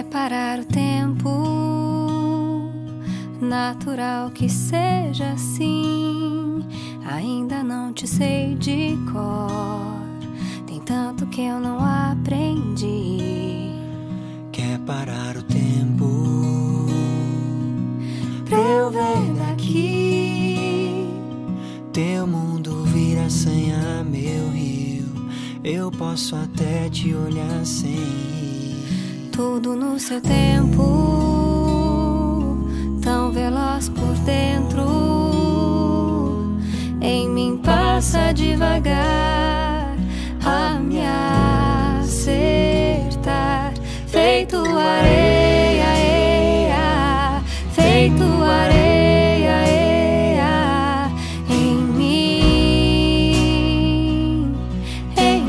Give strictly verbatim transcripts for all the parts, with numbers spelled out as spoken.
Quer parar o tempo, natural que seja assim. Ainda não te sei de cor, tem tanto que eu não aprendi. Quer parar o tempo pra eu ver daqui. Teu mundo vira senha, meu rio. Eu posso até te olhar sem ir. Tudo no seu tempo, tão veloz por dentro. Em mim passa devagar a me acertar. Feito areia, eia, feito areia, eia, em mim, em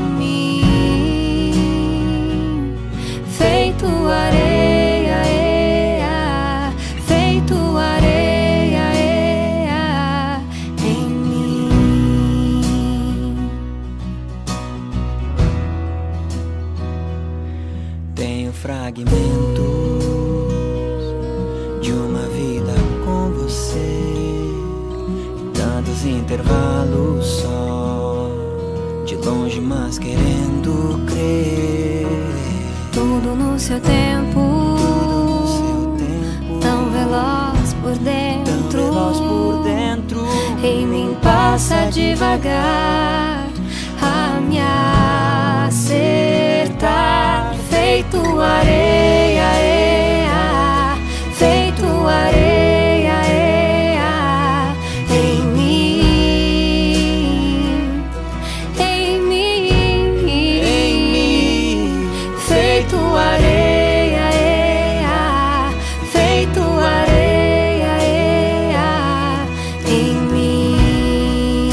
mim. Feito areia, eia, feito areia, eia, em mim. Tenho fragmentos de uma vida com você, tantos intervalos só, de longe mas querendo crer. Tudo no seu tempo, Tudo no seu tempo, tão veloz por dentro, tão veloz por dentro. em mim passa devagar a me acertar. Feito areia, eia, feito areia, eia, em mim, em mim, Em mim, feito areia, eia, feito areia, eia, em mim.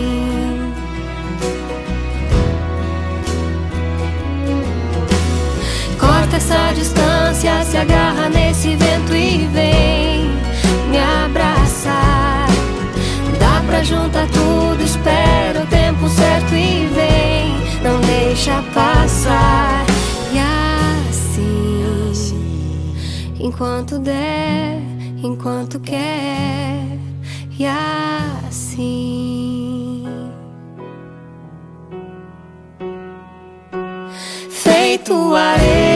Corta essa distância, se agarra nesse vento e vem me abraçar. Dá pra juntar tudo, espera o tempo certo e vem, não deixa passar. E assim, enquanto der, enquanto quer, e assim, feito areia.